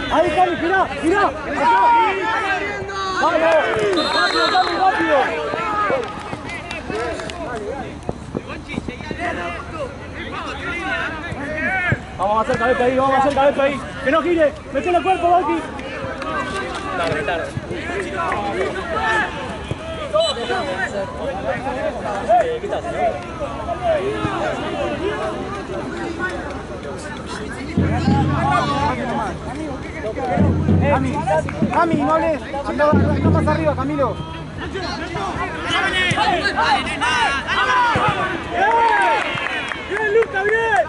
Ahí, Cami, girá, girá. Vamos, rápido, Cami, rápido. Vamos a hacer cabeza ahí, vamos a hacer cabeza ahí. Que no gire, metele el cuerpo, Valky. Tarde, tarde. Quitas, ¿no? Cami, no hables. Anda más arriba, Camilo. ¡Bien, Luca, bien!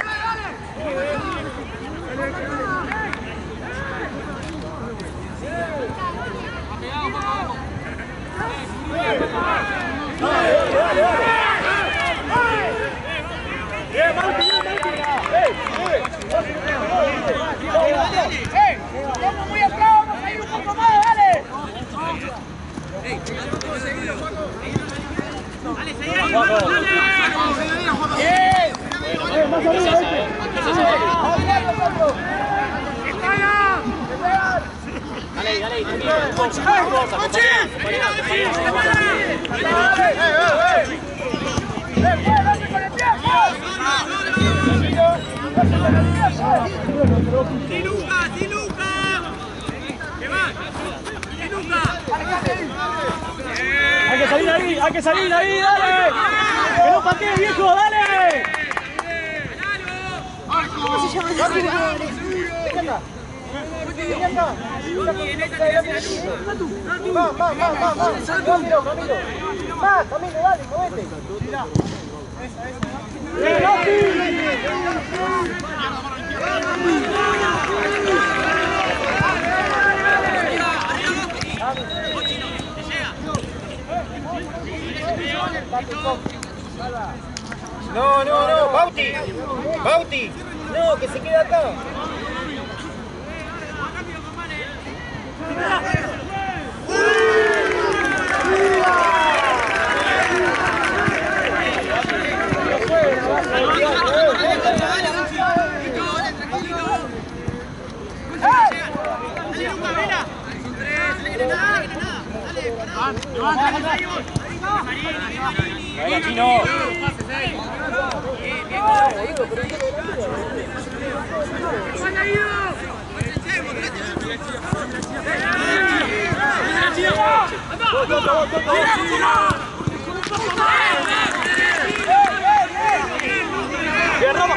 Vamos muy atrás, vamos a ir un poco más, dale. Dale, seguí ahí, vamos, dale. Más arriba, Dale, dale, ¡Sí, Luca! ¡Sí, Luca! ¿Qué más? ¡Sí, Luca! Hay que salir ahí, dale. Que no patee, viejo, dale. ¿Cómo se llama ese jugador? Camilo, dale, movete. No, Bauti, no, que se quede acá. Bien, Roma.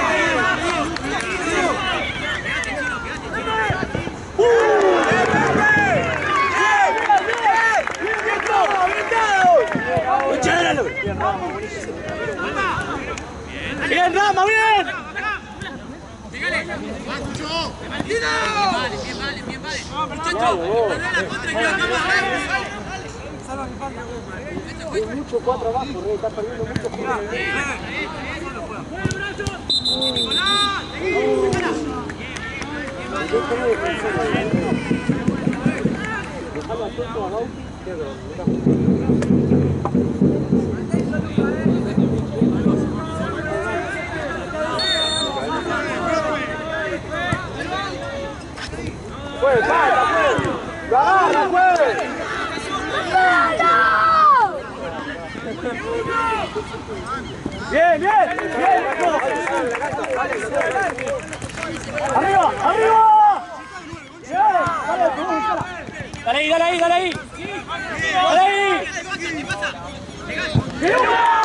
Bien, Rama, bien. Bien, vale. Muchachos, mandá la contra y la cama. Hay mucho 4 abajo, Rey, está perdiendo mucho jugador. Dejalo atento a Bauti. Pues, vaya, pues. ¡Gana, pues! Bien, bien, bien. Arriba, arriba. Bien, dale ahí, dale ahí, dale ahí. Dale ahí. Bien,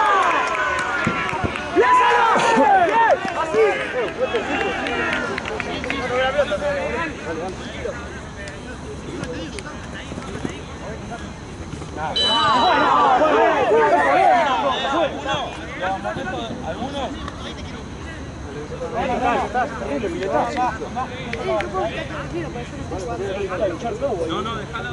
bien, así. Algunos. No, déjalo.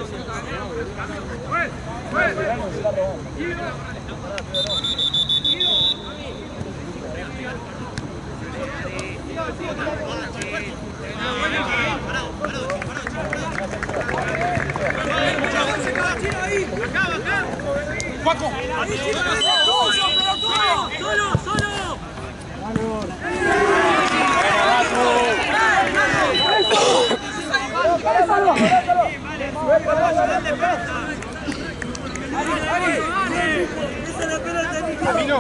¡Paco! ¡Solo! Camino.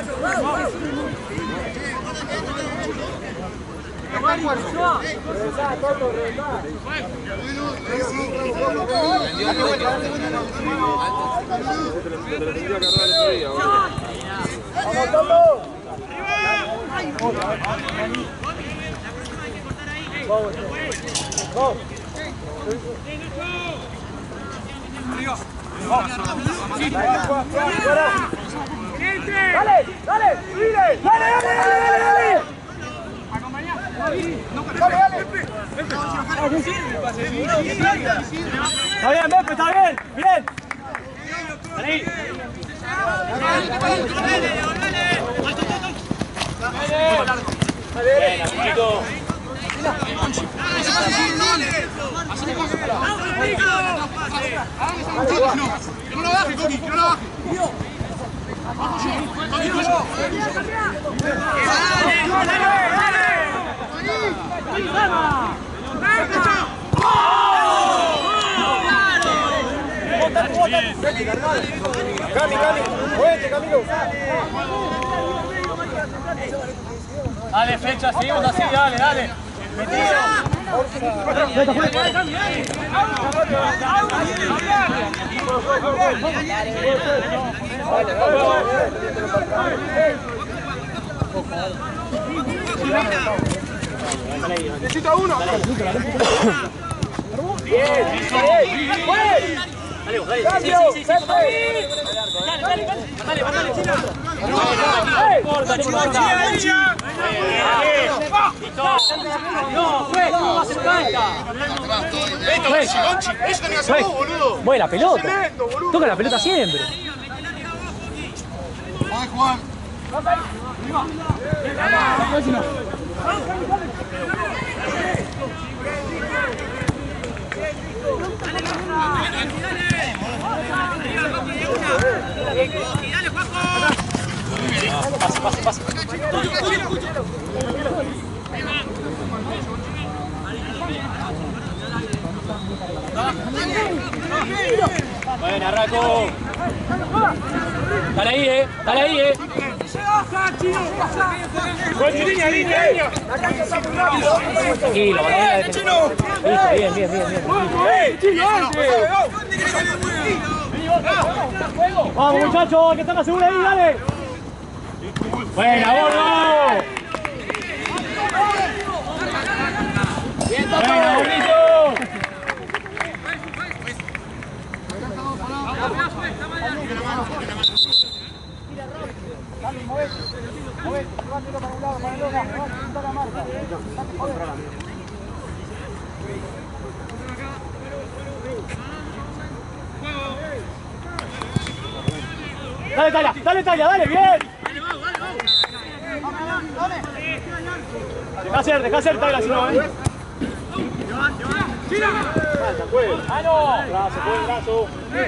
Regresá, Toto, regresá. ¡Vamos, Toto! ¡Dale! ¡Dale! ¡Dale! ¡Dale! Está bien, Pepe, está bien. Bien. Vení. Bien, amigo. Que no lo baje, Coqui, que no lo baje. Cami, muévete, Camilo. Dale, fecha, seguimos así, dale, dale. Necesito uno. Bien. Dale, dale. Cambio, Sí. Pepe. Dale, China. Corta, China. No, juez, ¿cómo va a ser cancha? Eso tenía que ser vos, boludo. Mueve la pelota. Cemento, boludo. Toca la pelota siempre. Vamos, Juan. Pase. Bueno, Arraco. Dale ahí, dale. Tranquilo, bien. Vamos, muchachos, que están seguros ahí, dale. Buena, Gordo. Buena, Gordito. Dale, Talla, dale, bien. Deja hacer, Talla, si no, ¡Mano! Brazo.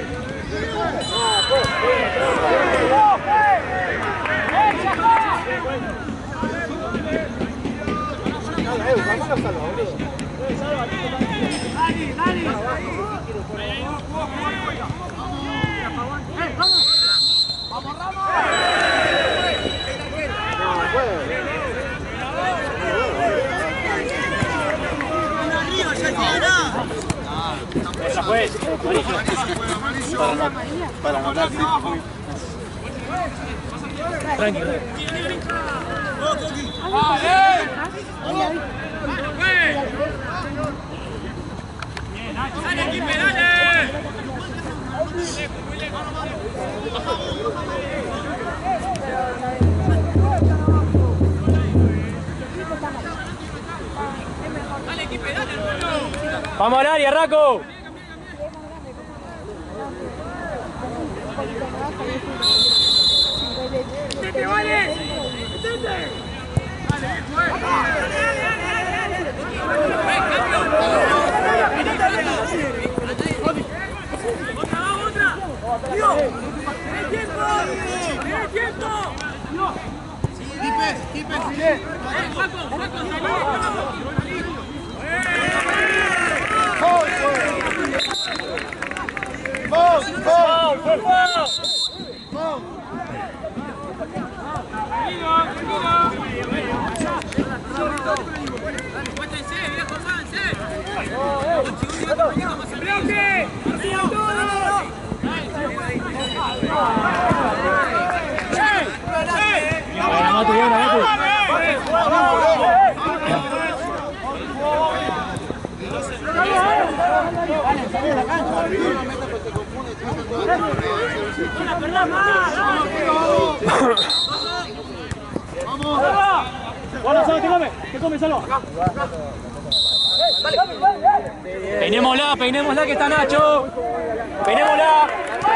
Esa fue. Para anotar. Tranquilo. ¡Dale, equipe, dale! ¡Vamos al área, Raco! ¡Vete, vale! ¡Vete! ¡Otra! ¡Tío! ¡Tiene tiempo! ¡Kipe! ¡Juaco! Bueno, Salo, ¿qué come, Salo? Peinémosla que está Nacho. Peinémosla.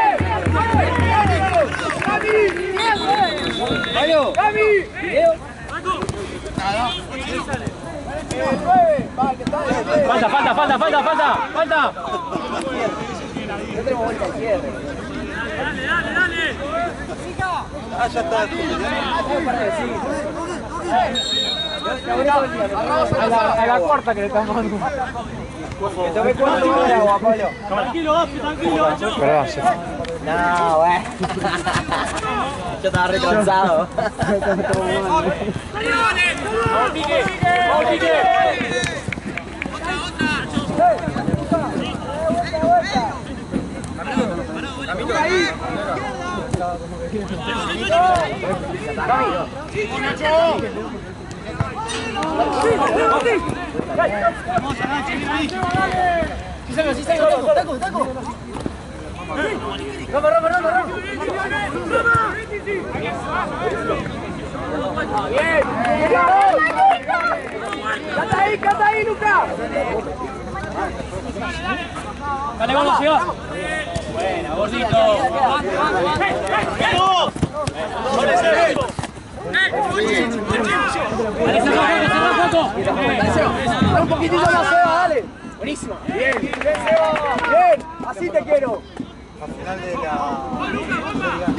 Falta. Dale. Ah, ya está. A la cuarta que le estamos dando. Que tome cuánto de agua, Pablo. Tranquilo, tranquilo. Perdón, no, güey. Yo estaba retrasado. Taco. Rama. Bien. Cata ahí, Lucas. Dale, velocidad. Buena, gordito. Un poquitito más, Seba, dale. Buenísimo. Bien, Seba. Bien, así te quiero. Al final de la...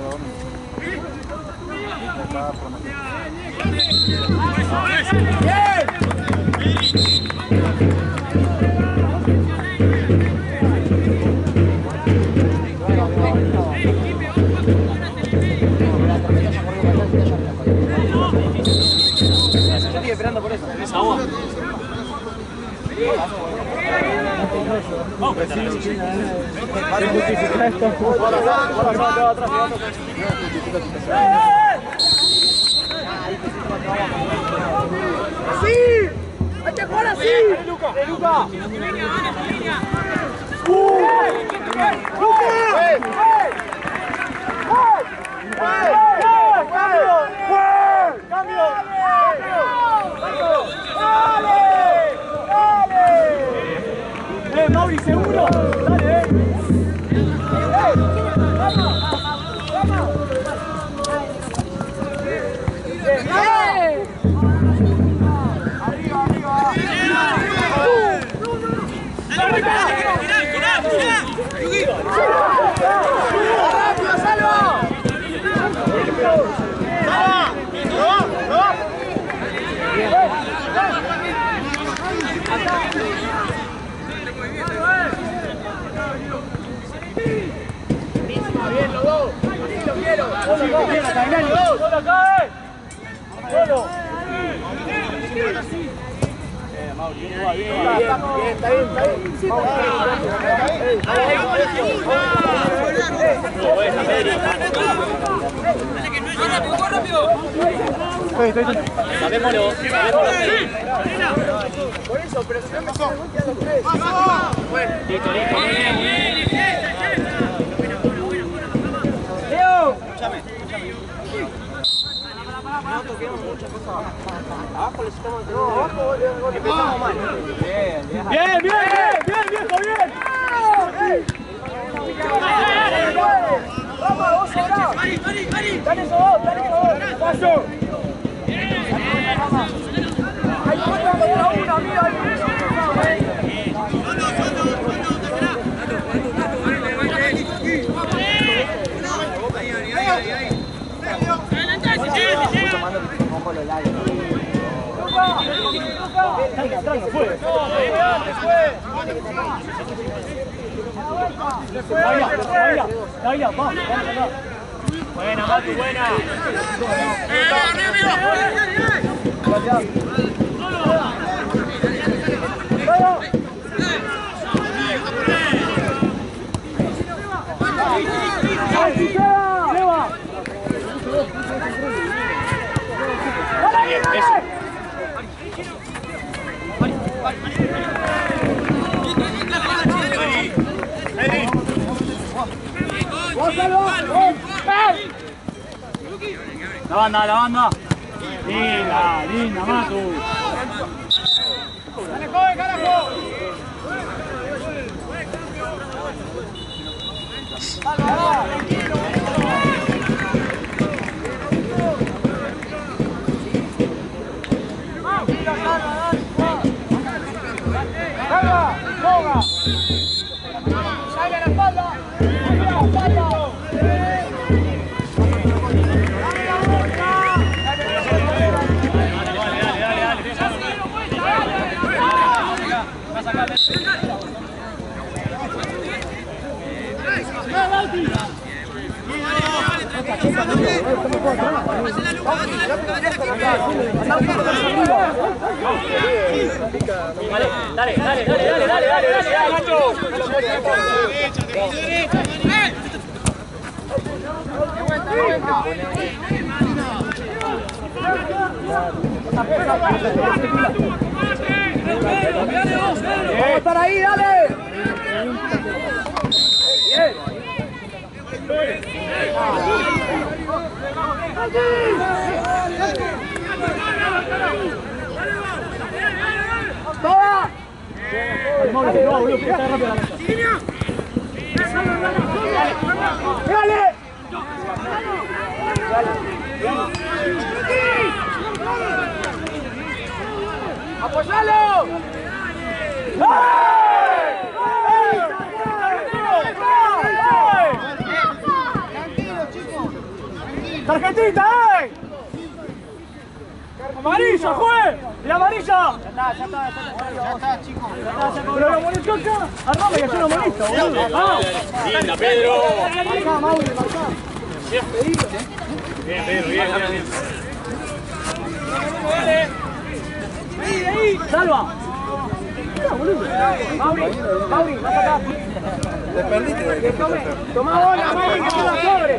Yo estoy esperando por eso. ¿Es agua? ¡Sí! ¡Hay que jugar así! ¡Luca! Mauri, seguro. Dale, Bien, los dos. Así lo quiero. ¡Solo acá, ¡Solo! Está bien. Sabémoslo. Por eso, pero si no me son los tres. Listo. Leo. No toquemos muchas cosas. Abajo les estamos Empezamos mal. Bien, viejo, bien. Vamos, vos sobrás. Dale esos dos. Paso. Hay cuatro contra uno, amigo. Ahí, va. Buena, Matu, buena. La banda. Linda, Matu. ¡Dale, joven, carajo! ¡Salga! ¡Joga! ¡Salga la espalda! ¡Salga la espalda! Vamos a estar ahí, dale. Bien. ¡Toma! ¡Dale! ¡Apoyalo! ¡Tarjetita, ¡Amarilla, juez! ¡La amarilla! Ya está, chicos. Pero lo molestó acá. Armame que yo lo molesto, boludo. Linda, Pedro. Marcá, Mauri, marcá. Bien, Pedro, bien. Salva. Mauri, vas acá. Te perdiste. Tomá bola, Mauri, que te la sobre.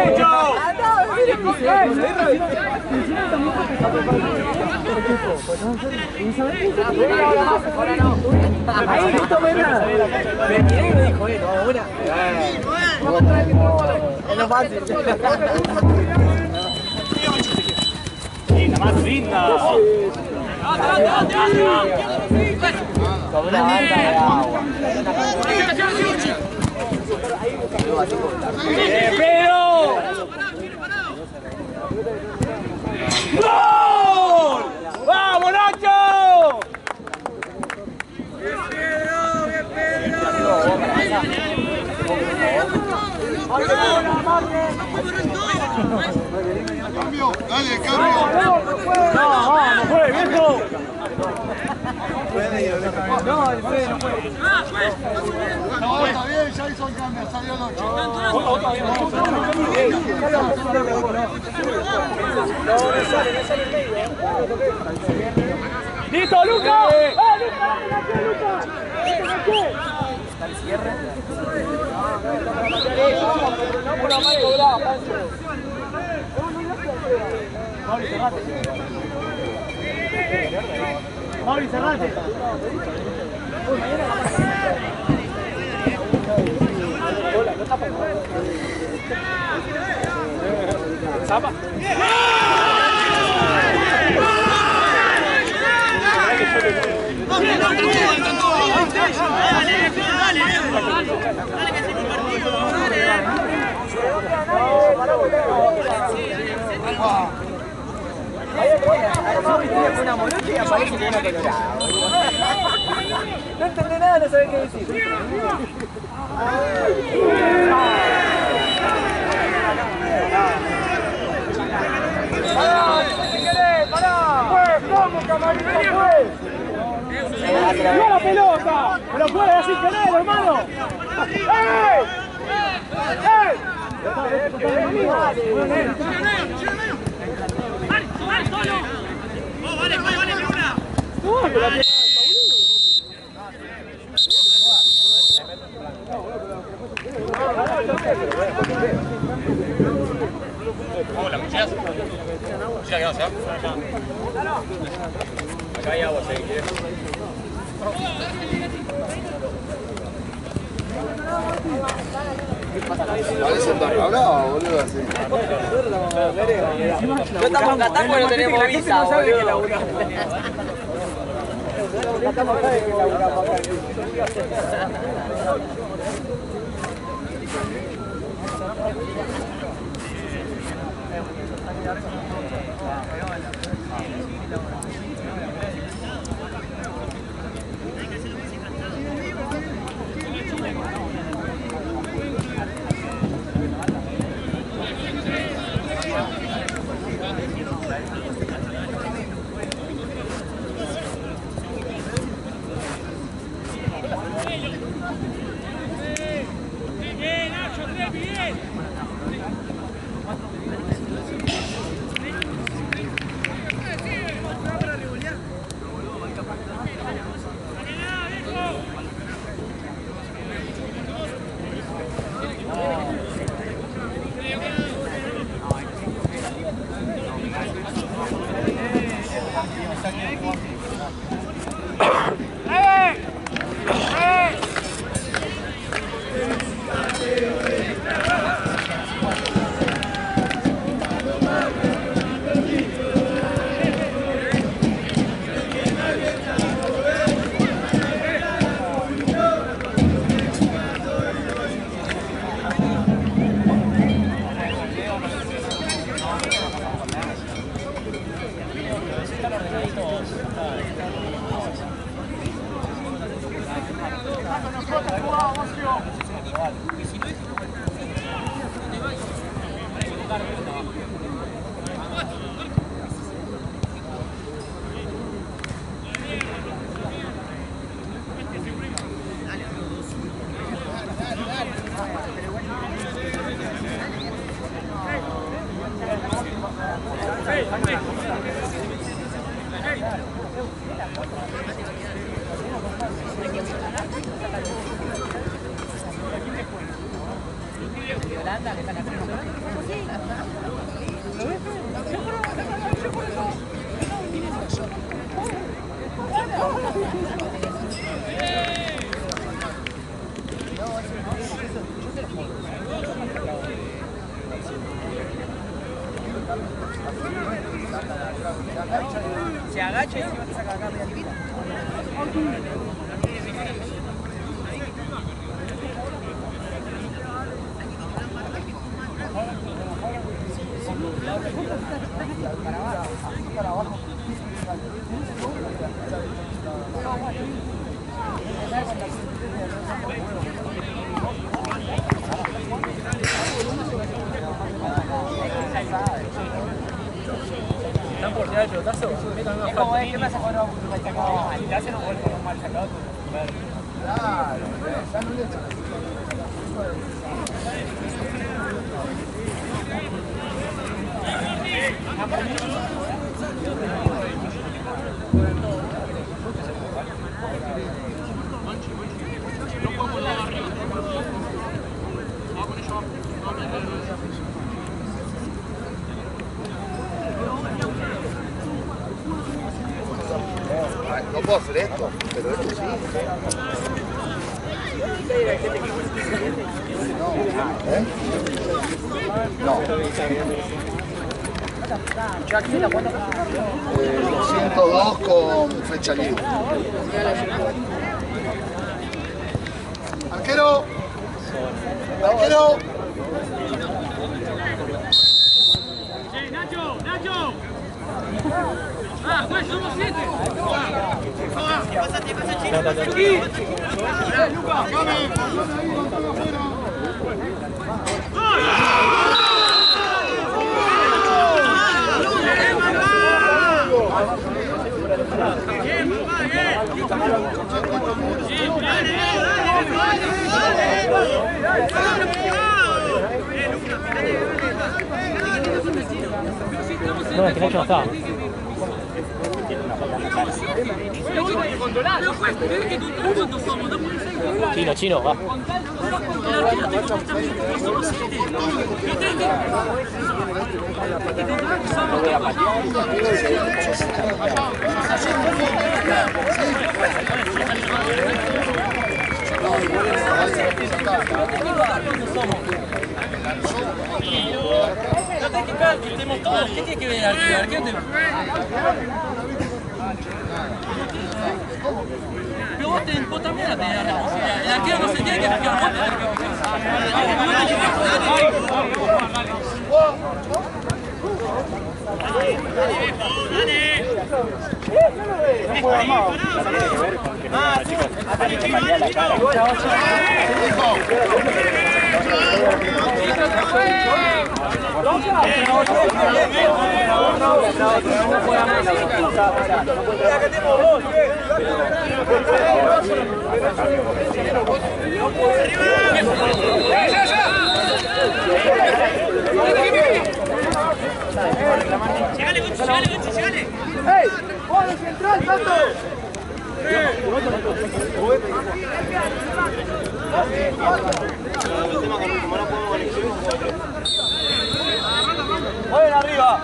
Ahí, listo, mira. Me miré y me dijo, ahora. Vamos a traer el tiempo. Es lo fácil. Linda, más linda. Con una banda de agua. ¡Pedro! ¡Gol! ¡Vamos, Nacho! Cambio, dale, cambio. Vamos, juegue, viejo. No, el Fede no puede. No, está bien, ya hizo el cambio, salió el 8. ¡Listo, Luca! ¡Luca! Está el cierre. Una más cobrada, Pancho. Mauri, cerrate. Mauri, cerrate. ¿Zapa? Una morocha y aparece con una colorada. No entendé nada, no sabés qué decir. ¡Vamos, camarito, pues! ¡No la pelota! ¡Pero puede así tener, hermano! ¡Ey! ¡Ey! Hola, ¿cuchillas? ¿Cuchillas que vas a hacer? Acá hay agua, si quieres. Parece un barra brava, boludo, así. No estamos acá, pero no tenemos visa, boludo. Estamos acá que laburamos acá. Se agacha y se va a sacar acá media tirita. Para abajo. ¿Están por tirar el pelotazo? Es como es, ¿qué pasa cuando te hacen un gol con un mal sacado? Claro, ya no le no puedo hacer esto, pero esto sí. No, ¿eh? No. 102 con fecha libre. Arquero. Arquero. Nacho, Nacho. Ah, pues somos 7. Pásate, pásate, aquí. Lucas, No, es que Nacho no estaba. Chino, chino, va. No tenés que caer, que estemos todos. ¿Qué tiene que ver el arquero? Pero vos también la tenés la responsabilidad. El arquero no se tiene que fijar vos. ¡Ey! ¡Gol central, Santo! ¡Mueven arriba!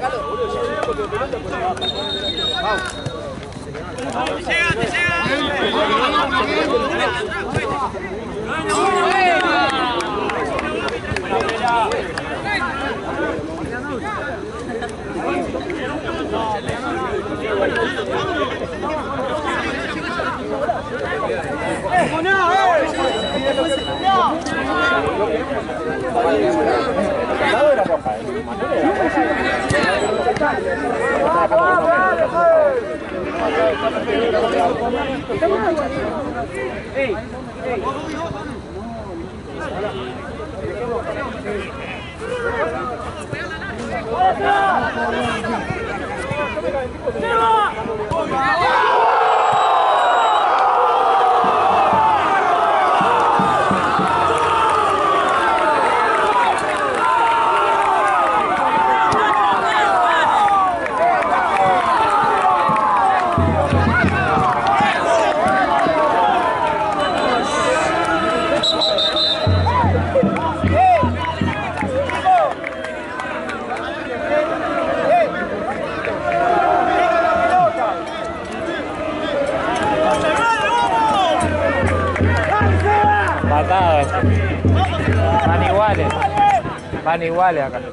Van iguales acá.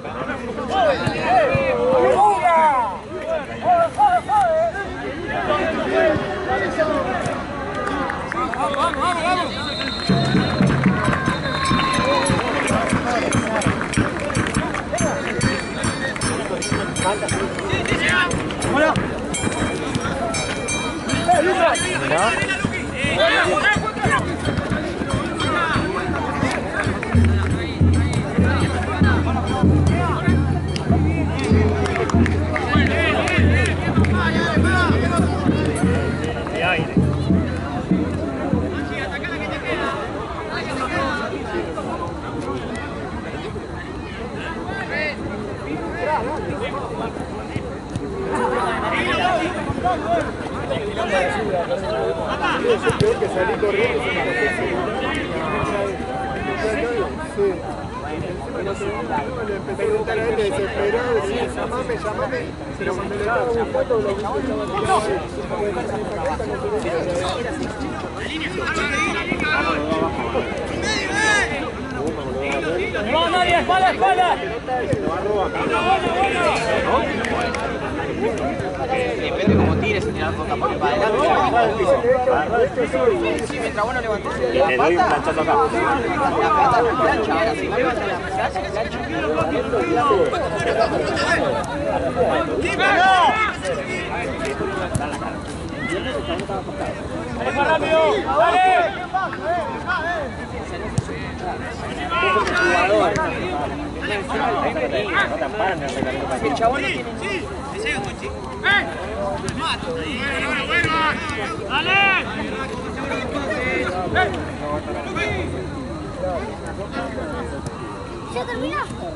Que salí corriendo le empecé a preguntar a él desesperado, decía, llamame, pero cuando le estaba buscando lo ¡No, nadie! ¡Espalda, espalda! Depende cómo tires, si tiras boca por para adelante. Sí, mientras vos no levantes la pata, la pata no plancha. Ahora, si vos levantas la plancha, ¡Más rápido! ¡Dale! el chabón no tiene... Sí, te llega, Cochi. ¡Bueno! ¡Dale! ¿Ya termina?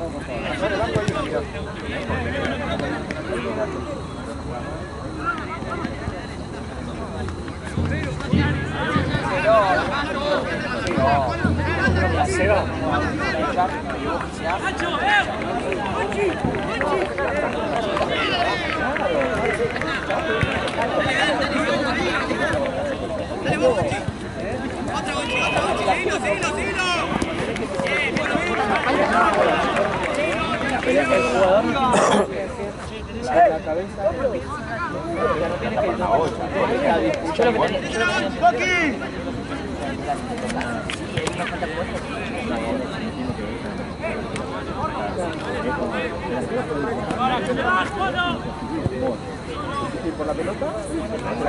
Se va. El jugador la cabeza ya no tiene que ir a disputar. Por la pelota, la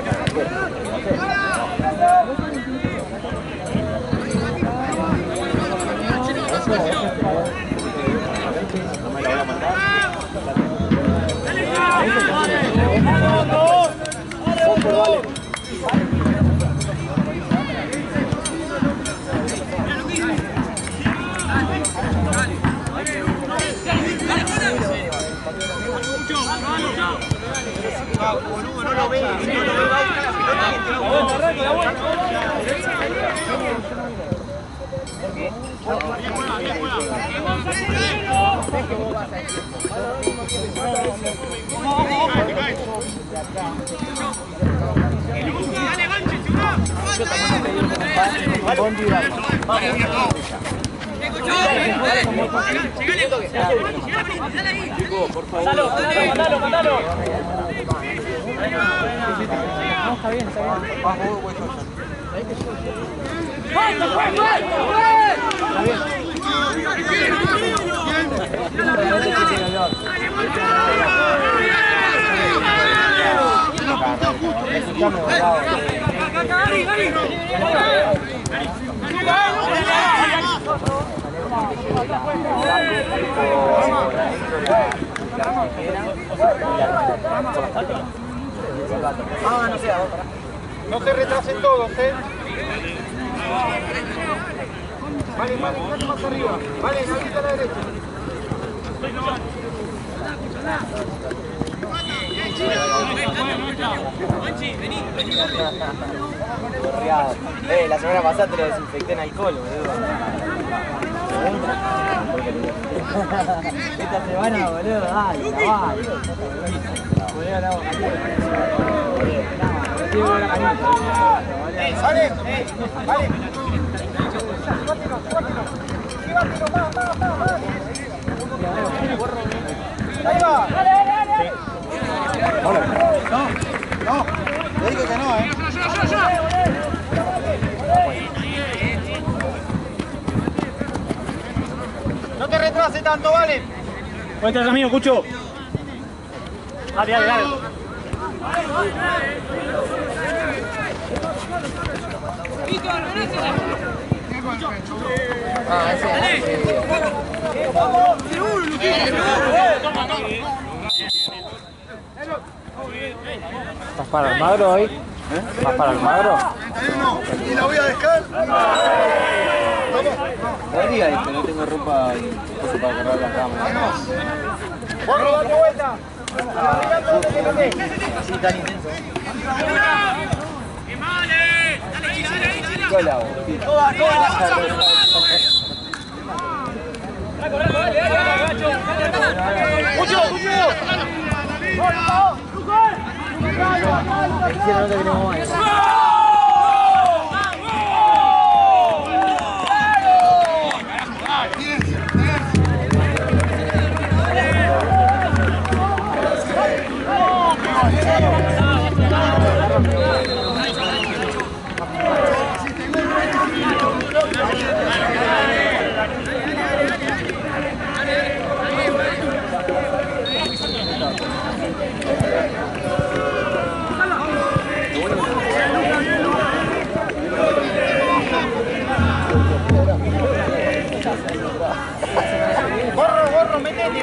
no me la voy a mandar. No lo ve, no lo ve, Mandalo. No, está bien. No se retrasen todos, Vale, un poco más arriba. Vale, Navita a la derecha. La semana pasada te lo desinfecté en alcohol, boludo. Esta semana, boludo, dale. Vale, vale. Ahí va. No, le digo que no, No te retrases tanto, vale. Cuenta el amigo, Cucho. Dale. ¿Estás para Almagro hoy? ¿Estás para Almagro? Y la voy a dejar. No digas que no tengo ropa para agarrar la cámara. ¡Bueno, date vuelta! Así tan intenso. Gorro, metete.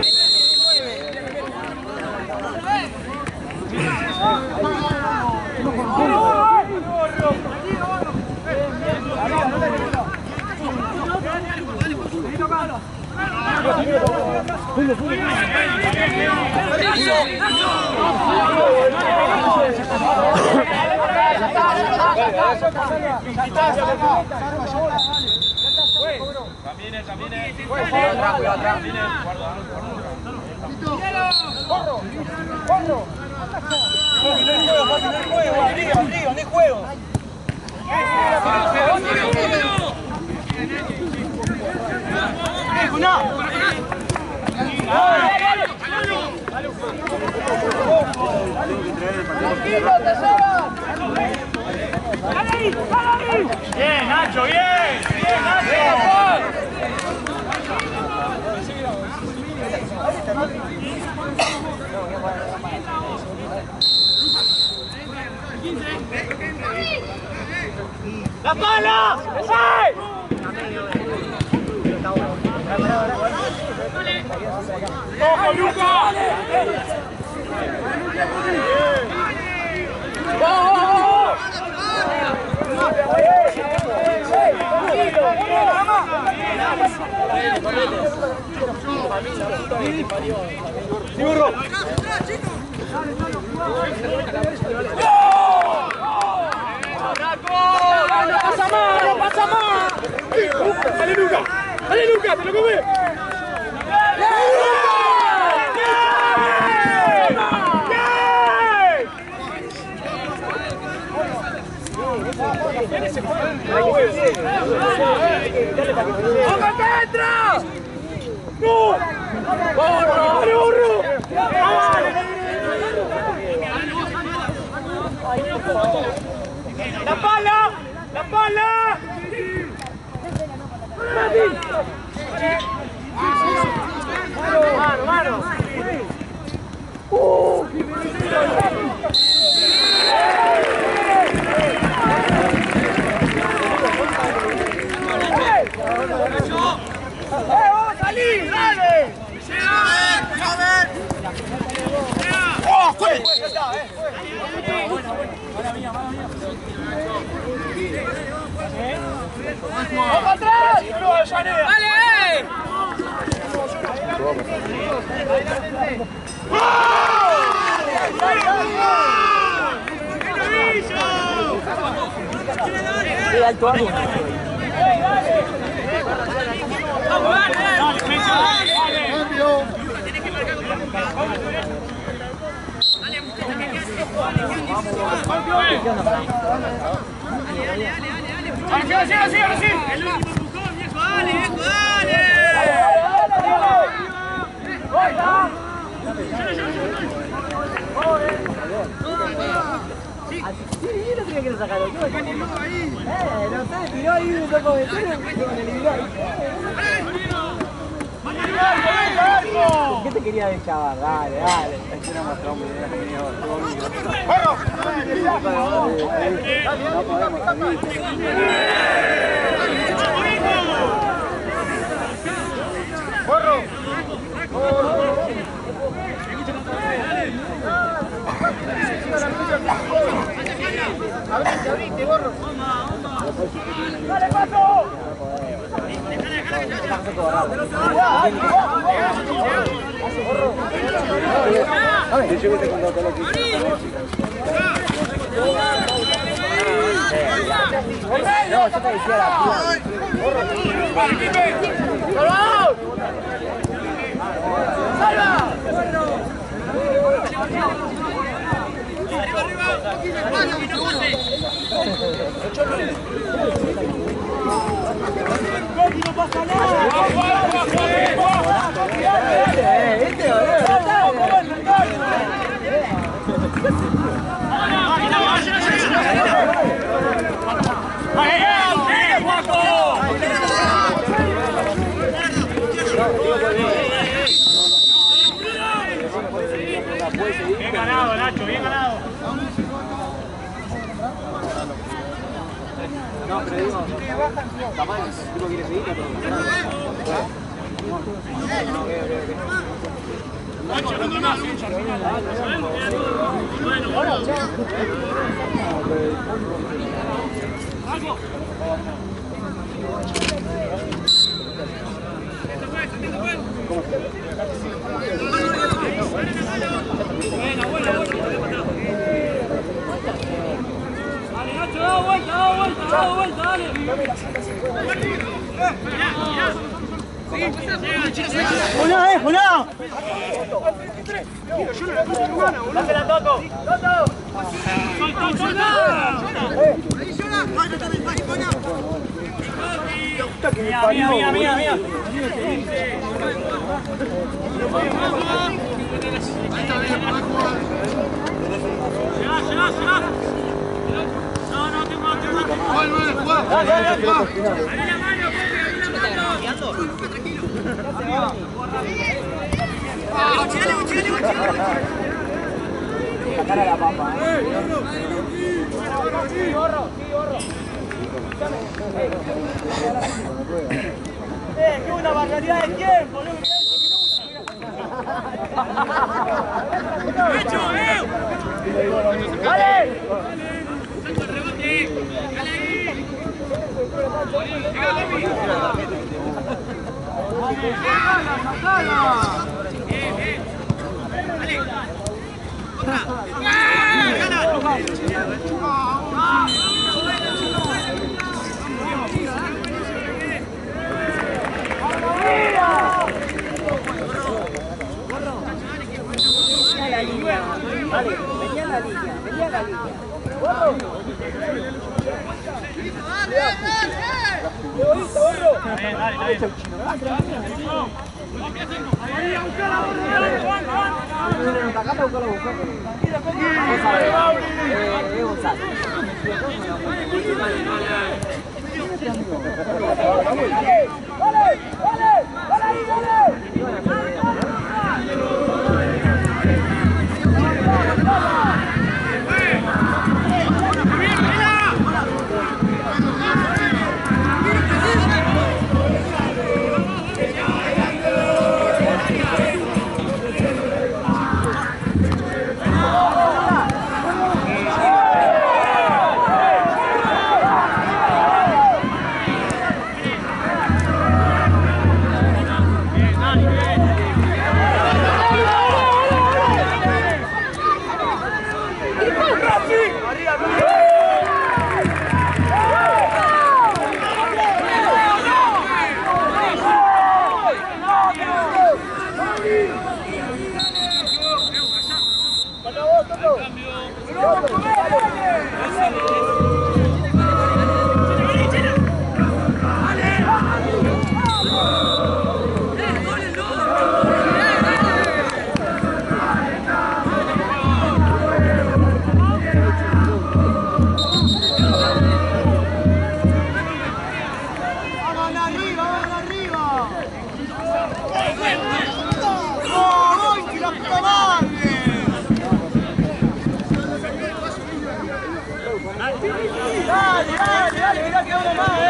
Bien, Nacho, bien, Nacho. ¡La pala! ¡Sí! ¡Ojo, Luca! ¡Sí, burro! ¡No pasa más! ¡No pasa más! ¡Dale, Luca! ¡Dale, Luca! ¡Te lo comés! ¡Vamos adentro! ¡No! ¡Dale, burro! ¡La pala! ¡La pala! ¡Mano, mano! ¡Salí! ¡Dale! ¡Oh, fue! ¡Vamos atrás! ¡Dale! ¡Qué alto algo! ¡Sigue! ¡El último empujón, viejo! ¡Dale, viejo! ¡Dale! Sí, no tenía que sacarlo. No sé, tiró ahí un poco de tiro con el individual. ¿Qué te quería de chaval? Dale. Abrite, borro. ¡Dale, paso! No, yo te decía la no pasa nada. Bien ganado, Nacho, bien ganado. No, pero digo, tamaño, si tú quieres seguir, pero Da vuelta, dale. ¡Juná! ¡Dásela, Toto! Mía. Llegá. No, tengo. Dale, juega. Ahí la mano, La cara de la papa, ¡Qué una barbaridad de tiempo! ¡No me queda ¡Dale! ¡Salto el rebote! ¡Dale ahí! ¡Matala! Bien. ¡Dale! ¡Otra! ¡Gana! Vale, venía la línea. Dale, mirá que uno más,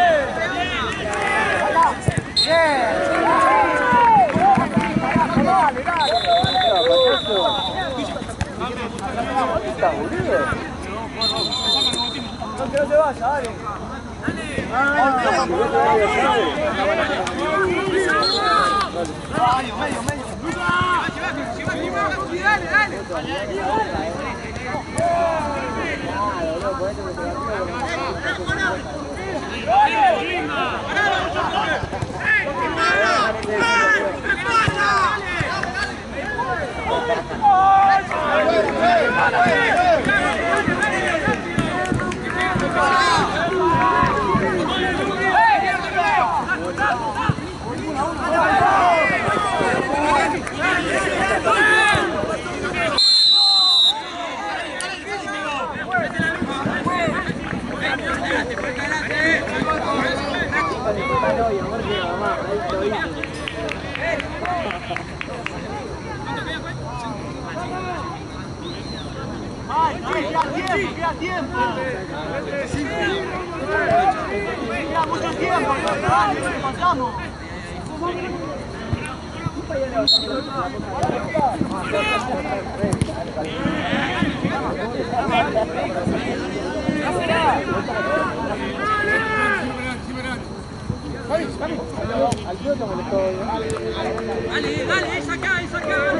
No, que no se vaya, dale. Queda tiempo. Queda mucho tiempo, nos pasamos. Dale, dale, esa acá, esa acá.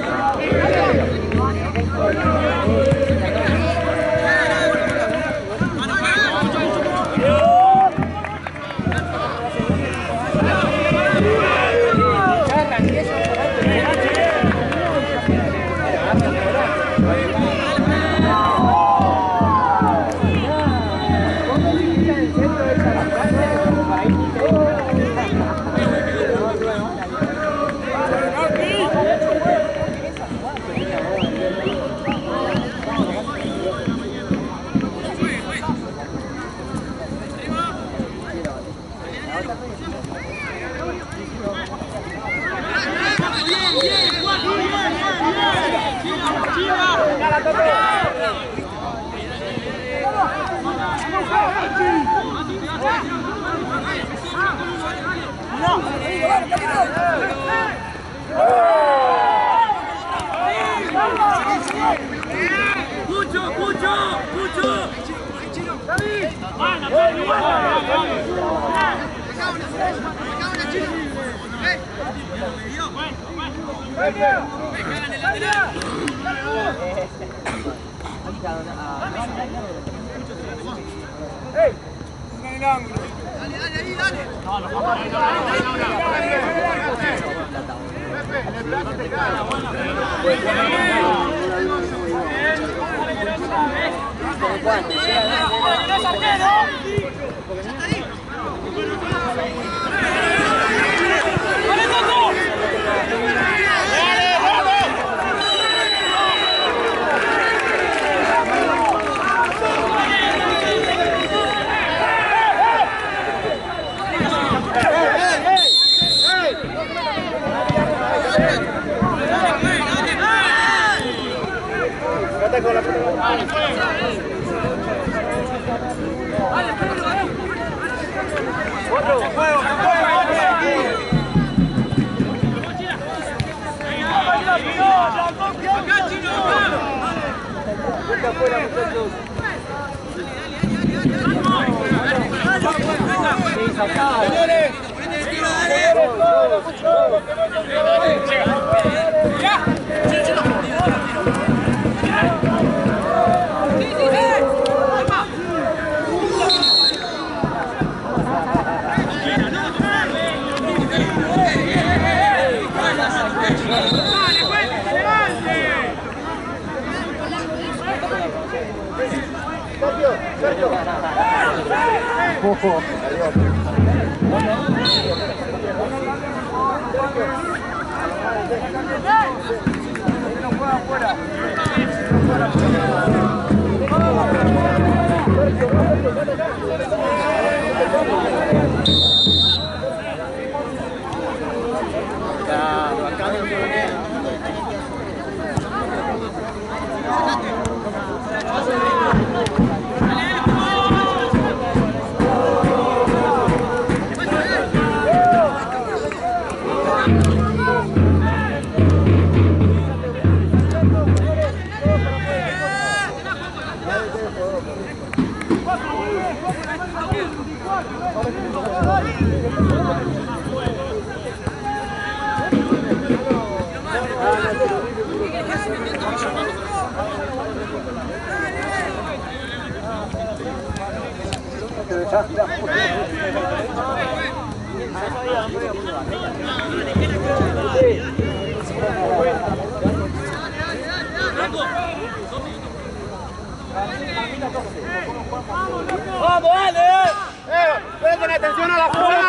¡Vamos, dale! ¡Presten atención a la jugada!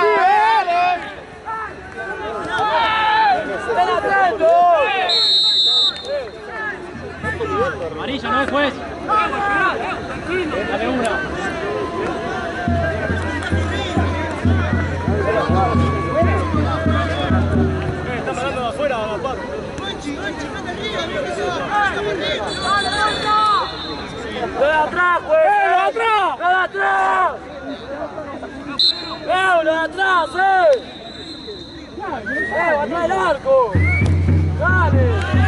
¡Están atentos! Amarilla, ¿no es juez? Dale una. Está parando de afuera, Paco. ¡Ve atrás, juez! ¡Ve atrás! ¡Ve atrás! ¡Ve atrás, atrás del arco! ¡Dale!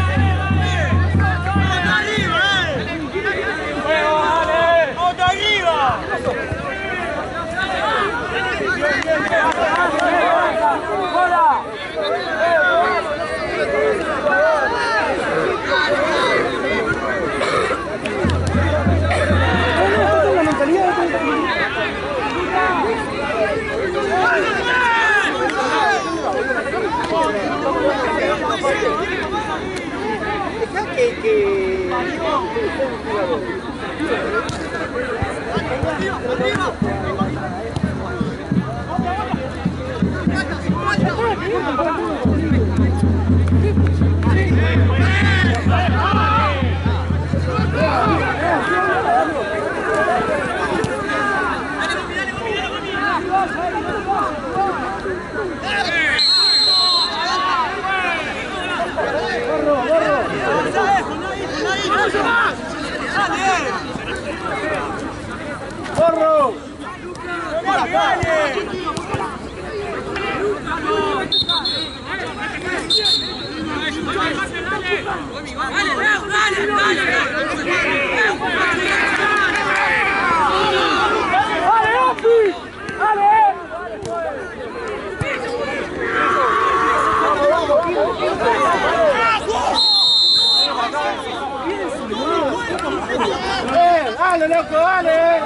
¡Otra arriba! ¡Hola! ¡Dale, loco, dale!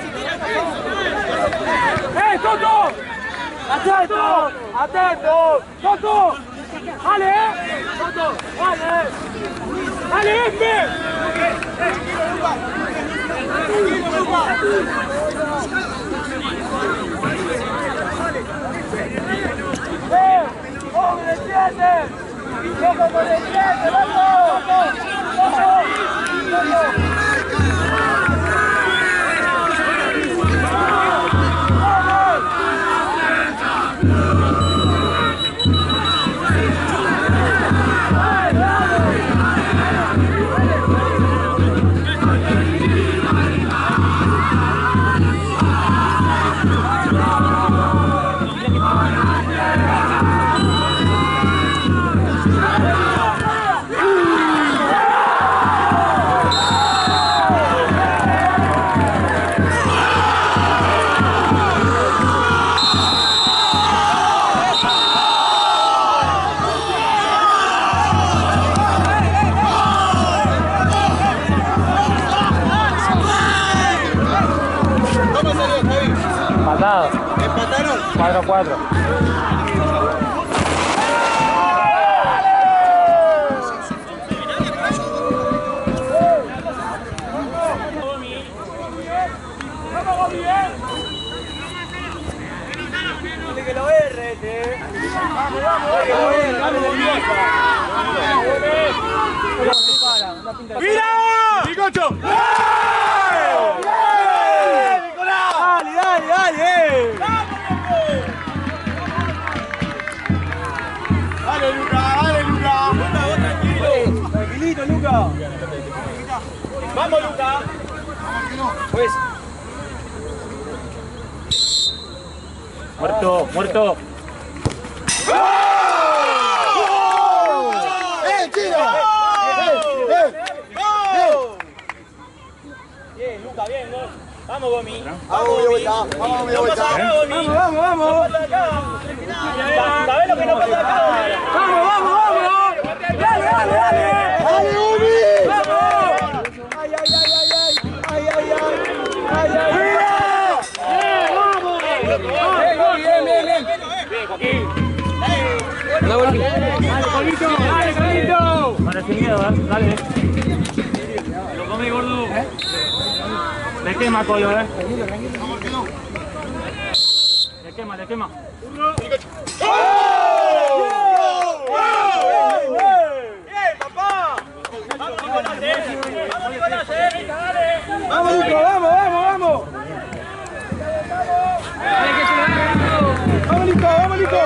Toto! ¡Atento! ¡Atento! ¡Toto! ¡Dale, ¡Toto! ¡Dale! ¡Dale, ¡Ojo con el 7! ¡Ojo con el 7! ¡Vamos! Empataron. 4-4. Que lo erre, Vamos, vamos. ¡Mira! ¡Nicocho! Dale, Luca. Tranquilito, Luca. ¡Vamos, Luca! Pues. Muerto. Chino! Bien, Luca, bien, gol. Vamos, Gomi. Vamos, mi vuelta. Vamos. ¿Sabés lo que nos pasa acá? Vamos. Dale. ¡Dale, Gomi! Vamos. Bien, Joaquín. Dale, Carlito. Vale, sin miedo, dale. Lo come, gordo. Le quema, Coyo, Le quema. Bien, papá. Vamos, Luca, vamos. Vamos, Nico.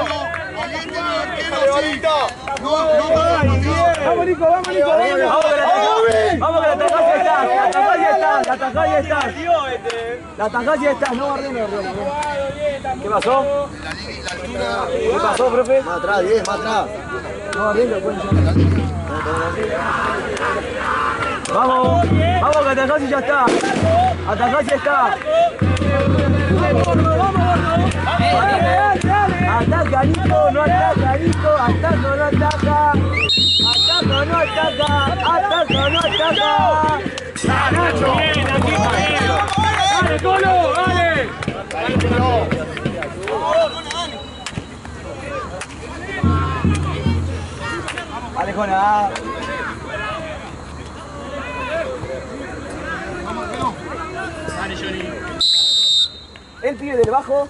Vamos, Nico. Vamos, que la tajada está. La tajada está. No, arriba. ¿Qué pasó? ¿Qué pasó, profe? Más atrás, 10, más atrás. No, arriba, Vamos, que atajás y ya está. Atajás y ya está. Dale. ataca, Nico, no ataca, Nico, ataca, no ataca. Ataca, no ataca, ataca, no ataca. Nacho, bien, aquí está bien. Dale, Colo, dale. Vale, Jona. Dale, Johnny. El pibe del bajo.